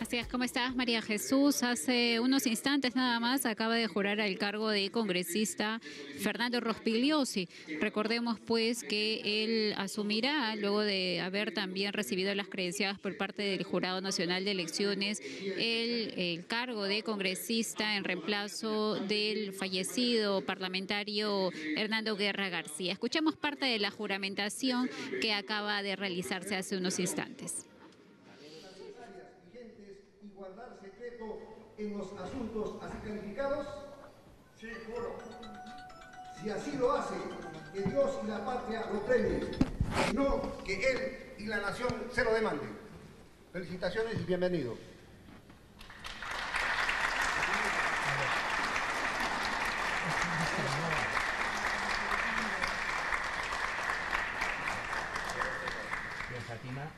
Así es, ¿cómo estás, María Jesús? Hace unos instantes nada más acaba de jurar al cargo de congresista Fernando Rospigliosi. Recordemos pues que él asumirá, luego de haber también recibido las credenciadas por parte del Jurado Nacional de Elecciones, el cargo de congresista en reemplazo del fallecido parlamentario Hernando Guerra García. Escuchemos parte de la juramentación que acaba de realizarse hace unos instantes. Y guardar secreto en los asuntos así calificados? Sí, juro. Si así lo hace, que Dios y la patria lo premien, y no que él y la nación se lo demanden. Felicitaciones y bienvenido. Bien, Fátima.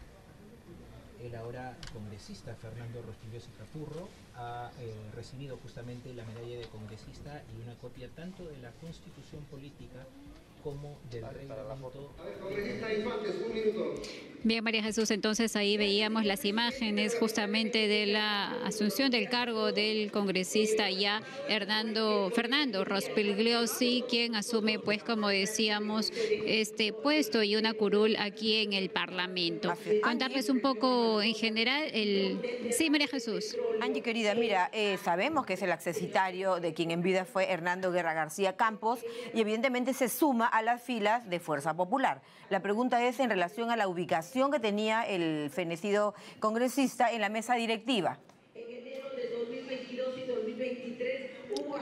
El ahora congresista Fernando Rospigliosi Capurro ha recibido justamente la medalla de congresista y una copia tanto de la Constitución Política como del reglamento. Congresista Infantes, un minuto. Bien, María Jesús, entonces ahí veíamos las imágenes justamente de la asunción del cargo del congresista ya Fernando Rospigliosi, quien asume, pues como decíamos, este puesto y una curul aquí en el Parlamento. Contarles un poco en general Sí, María Jesús. Angie, querida, mira, sabemos que es el accesitario de quien en vida fue Hernando Guerra García Campos y evidentemente se suma a las filas de Fuerza Popular. La pregunta es en relación a la ubicación que tenía el fenecido congresista en la mesa directiva. En enero de 2022 y 2023 hubo...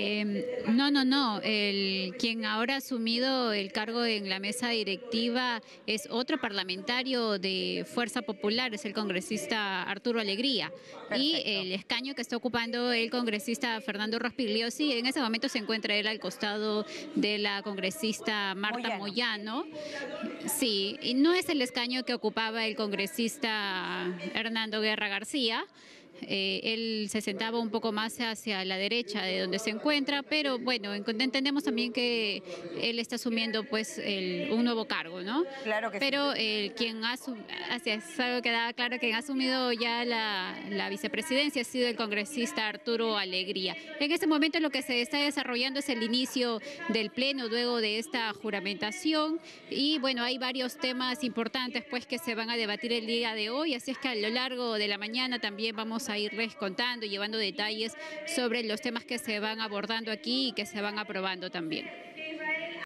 No. Quien ahora ha asumido el cargo en la mesa directiva es otro parlamentario de Fuerza Popular, es el congresista Arturo Alegría. Perfecto. Y el escaño que está ocupando el congresista Fernando Rospigliosi, en ese momento se encuentra él al costado de la congresista Marta Moyano. Sí, y no es el escaño que ocupaba el congresista Hernando Guerra García. Él se sentaba un poco más hacia la derecha de donde se encuentra, pero bueno, entendemos también que él está asumiendo pues un nuevo cargo, ¿no? Claro que pero sí. Quien ha es algo que queda claro, quien ha asumido ya la vicepresidencia ha sido el congresista Arturo Alegría. En este momento lo que se está desarrollando es el inicio del pleno luego de esta juramentación y bueno, hay varios temas importantes pues que se van a debatir el día de hoy, así es que a lo largo de la mañana también vamos a irles contando y llevando detalles sobre los temas que se van abordando aquí y que se van aprobando también.